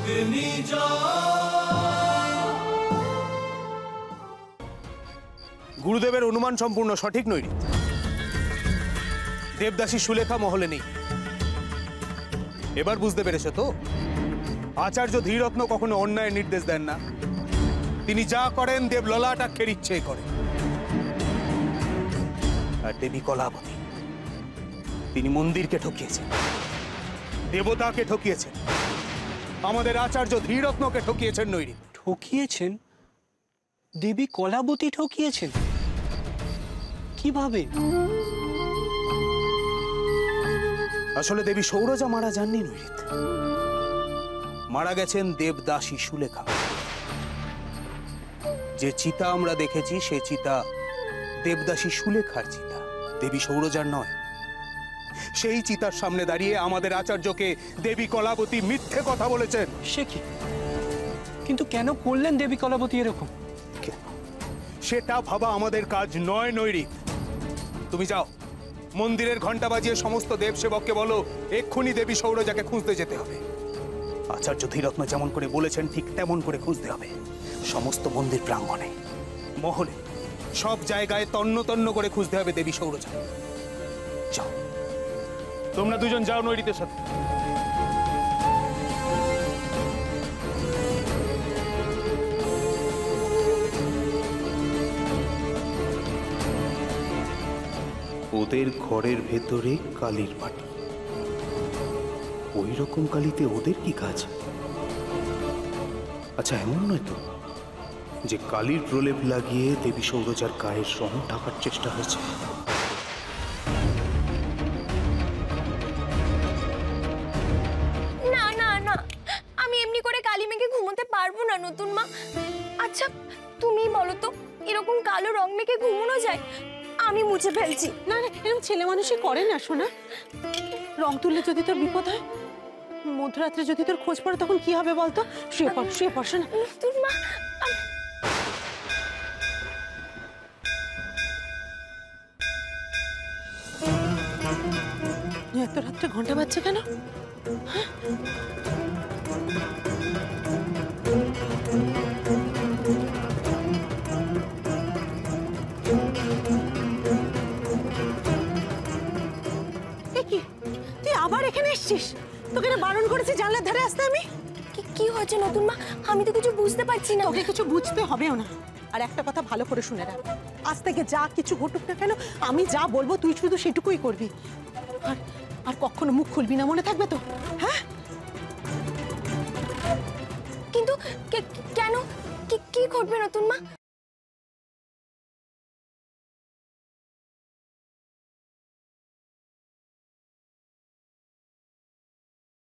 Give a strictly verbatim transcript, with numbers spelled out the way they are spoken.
গুরুদেবের অনুমান সম্পূর্ণ সঠিক নয়। দেবদাসী সুলেখা মহলে নেই। এবার বুঝতে পেরেছো তো? আচার্য ধীরত্ন কখনো অন্যায় নির্দেশ দেন না। তিনি যা করেন দেব ললাটাক্ষের ইচ্ছেই করেন। আর দেবী কলাবতী তিনি মন্দিরকে ঠকিয়েছেন, দেবতাকে ঠকিয়েছেন, আমাদের আচার্য ধীরত্নকে ঠকিয়েছেন। নৈরি ঠকিয়েছেন? দেবী কলাবতী ঠকিয়েছেন? কিভাবে? আসলে দেবী সৌরজা মারা যাননি নৈরিত, মারা গেছেন দেবদাসী সুলেখা। যে চিতা আমরা দেখেছি সে চিতা দেবদাসী সুলেখার চিতা, দেবী সৌরজার নয়। সেই চিতার সামনে দাঁড়িয়ে আমাদের আচার্যকে দেবী কলাবতী মিথ্যে কথা বলেছেন। সে কি? কিন্তু কেন করলেন দেবী কলাবতী এরকম? সেটা ভাবা আমাদের কাজ নয় নৈরিত। তুমি যাও, মন্দিরের ঘন্টা বাজিয়ে সমস্ত দেব সেবককে বলো এক্ষুনি দেবী সৌরজাকে খুঁজতে যেতে হবে। আচার্য ধীরত্ন যেমন করে বলেছেন ঠিক তেমন করে খুঁজতে হবে। সমস্ত মন্দির প্রাঙ্গণে, মহলে, সব জায়গায় তন্ন তন্ন করে খুঁজতে হবে দেবী সৌরজা। যাও, তোমরা দুজন যাও নৈরিতের সাথে। ওদের ঘরের ভেতরে কালীর বাটি, ওই রকম কালিতে ওদের কি কাজ? আচ্ছা, এমন নয় তো যে কালীর প্রলেপ লাগিয়ে দেবী সৌরজার গায়ের রং ঢাকার চেষ্টা হয়েছে? না না না, আমি এমনি করে কালী মেঘে ঘুমোতে পারবো না নতুন মা। আচ্ছা তুমি বলো তো, এরকম কালো রং মেঘে ঘুমোনো যায়? আমি মুছে ফেলছি। না না, এরকম ছেলে মানুষই করে না শোনা। রং তুললে যদি তোর বিপদ হয়, মধ্যরাত্রে যদি তোর খোঁজ পড়ে তখন কি হবে বলতো? শুয়ে পড়, শুয়ে পড় শোনা। নতুন মা, এত রাত্রে ঘন্টা বাজছে কেন? কি তুই আবার এখানে এসেছিস? তোকে না বারণ করেছি জানলার ধারে আসতে আমি? কি হয়েছে নতুন মা? আমি তো কিছু বুঝতে পারছি না। তোকে কিছু বুঝতে হবেও না। আর একটা কথা ভালো করে শুনে রাখ, আজ থেকে যা কিছু ঘটুক না কেন আমি যা বলবো তুই শুধু সেটুকুই করবি। আর আর কখনো মুখ খুলবি না, মনে থাকবে তো? হ্যাঁ? কিন্তু কেন? কি ঘটবে নতুন মা?